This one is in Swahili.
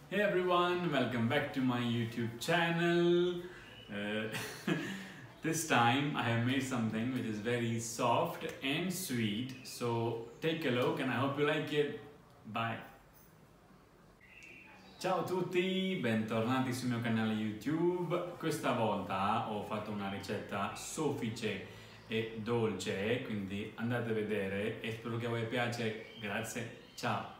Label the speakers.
Speaker 1: Hey everyone, welcome back to my YouTube channel. Uh, this time I have made something which is very soft and sweet. So take a look and I hope you like it. Bye. Ciao a tutti, bentornati sul mio canale YouTube. Questa volta ho fatto una ricetta soffice e dolce, quindi andate a vedere e spero che a voi piace. Grazie, ciao!